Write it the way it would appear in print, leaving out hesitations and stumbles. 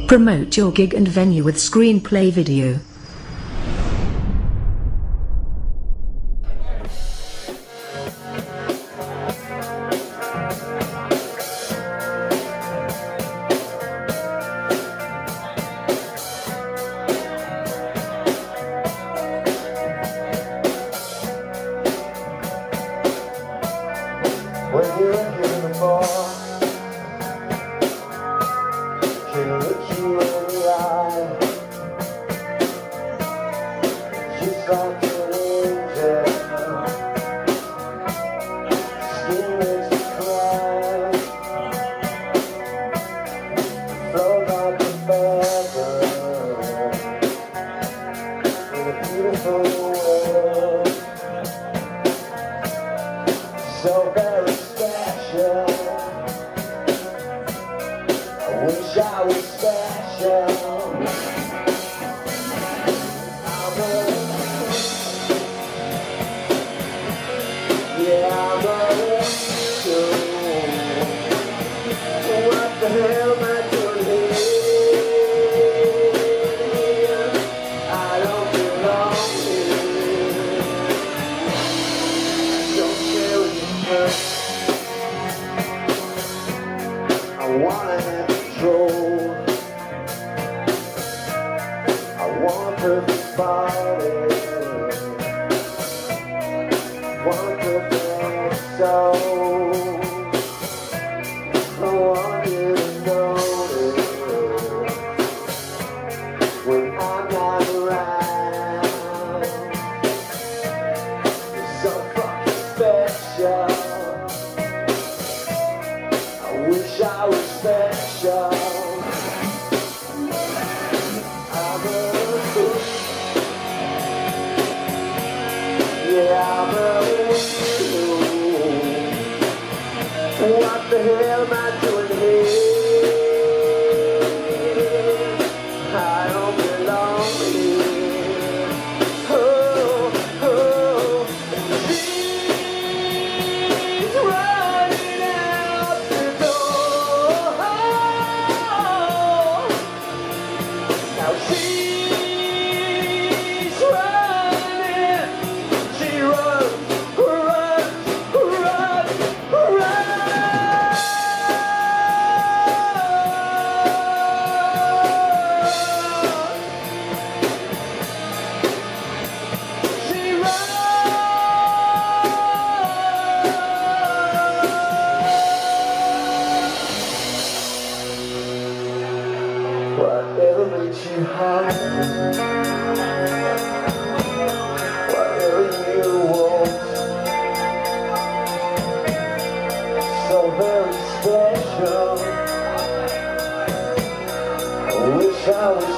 Promote your gig and venue with Screenplay Video. When you're in the bar, can look you in the eye, just like an angel. Skin makes me cry, flow like a feather in a beautiful world, so very special. I wish I was special. I'm a fool. What the hell am I doing here? I don't belong here. Don't care what you hurt. I wanna have control. I want a perfect body, want a perfect soul. I want you to notice when I'm not around. You're so fucking special. I wish I was special. I'm a fool. Yeah, I'm a fool. What the hell am I doing here? I don't belong here. Oh, oh. She's running out the door. Now she's running. She runs, runs, runs, runs. She runs. Whatever makes you happy, whatever you want, so very special. I wish I was